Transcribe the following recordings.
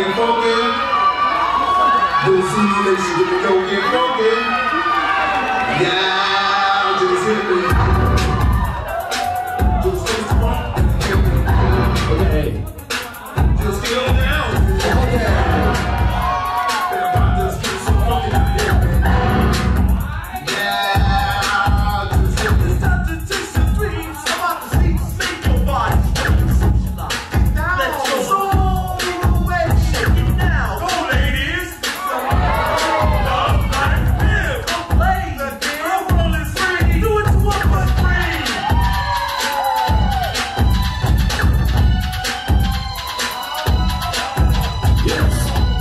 get funky. You'll see me later, we go get funky. Yeah, just hit me. Just stay strong. Okay. Just get on down. Okay. Just get some funky out here. Yeah, just hit me. It's time to chase your dreams. I'm out to see, make your body. Let your soul away. Shake it now. Go, ladies. Love like this. Go play. Come on, let's free. Do it to one for free. Yes.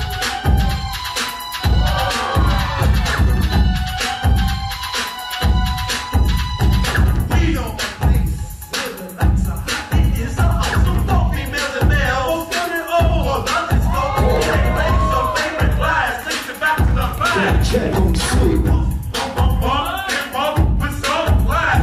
We don't place where the lights are hot. It is a house of four females and males. Both good and old. Well, let's go. Hey, raise your favorite glass. Takes it back to the past. check, don't sleep. Bump, bump, bump, and bump with some class.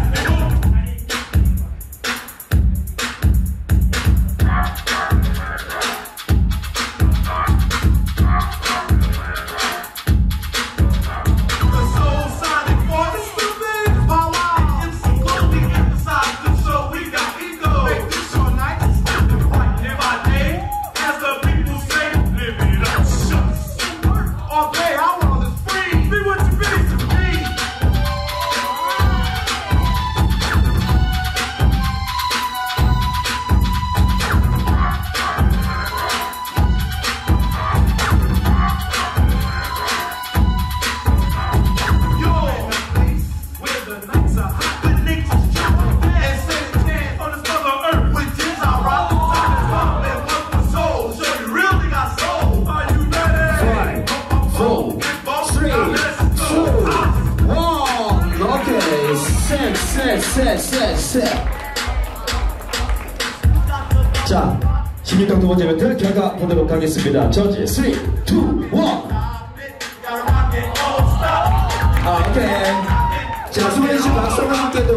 The soul sonic voice, the big power. It's so close, we emphasize the show. We got ego. Make this show night. Stupid right in my day. As the people say, live it up. Shucks. All day, our world is free. Be what you really to be. Yo, where the nights are hot, the nature's true. And say it can on this mother earth. With tears I rock, time is up and work for soul. Show you really got soul. Are you ready? 5, 4, 3, 2, 1. Okay, set. 자, 16강 두 번째 배틀 결과 보도록 하겠습니다. 저지 3, 2, 1. 오케이. 자, 수고해주신 박수와 함께